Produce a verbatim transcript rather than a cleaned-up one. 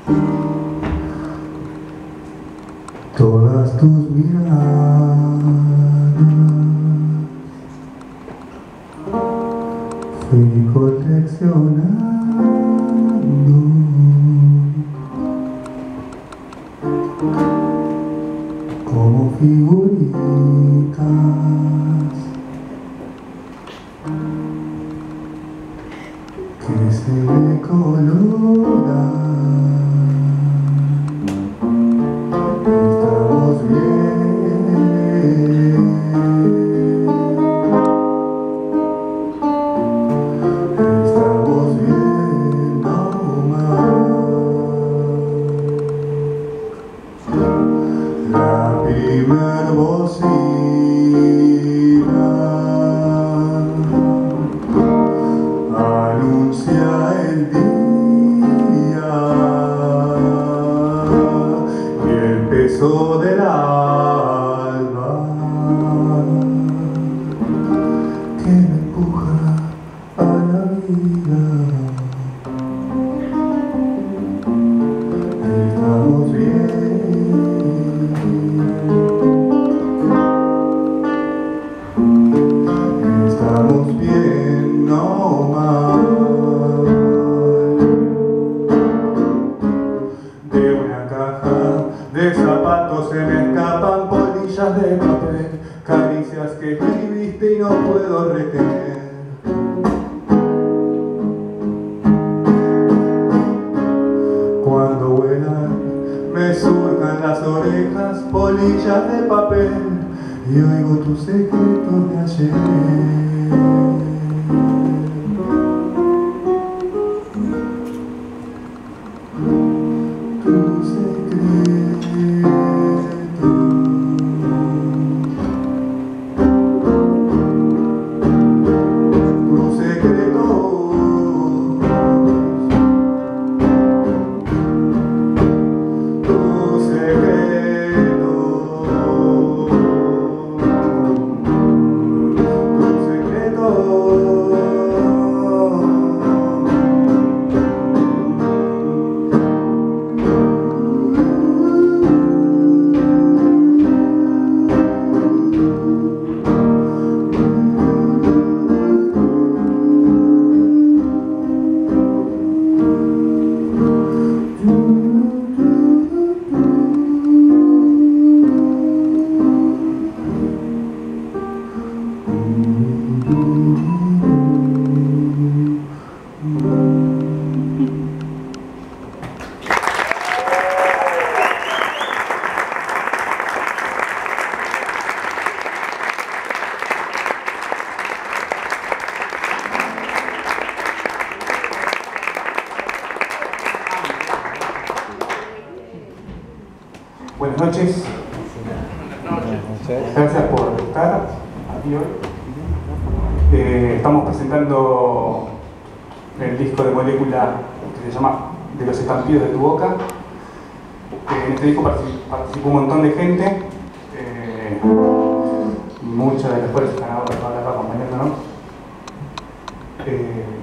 Todas tus miradas fui coleccionando como figuritas que se decoloran. Estamos bien, estamos bien, no más. La primer bocina anuncia el día y el peso del alba que me empuja a la vida. Estamos bien, estamos bien, no mal. De una caja de zapatos se me escapan polillas de papel, caricias que escribiste y no puedo retener. Cuando vuelan me surcan las orejas polillas de papel y oigo tus secretos de ayer. Tus secretos, tus secretos, tus Buenas noches. Gracias por estar aquí hoy. Eh, estamos presentando el disco de Molécula que se llama De los estampidos de tu boca. Eh, en este disco participó un montón de gente, eh, muchas de las cuales están ahora acompañándonos. Eh,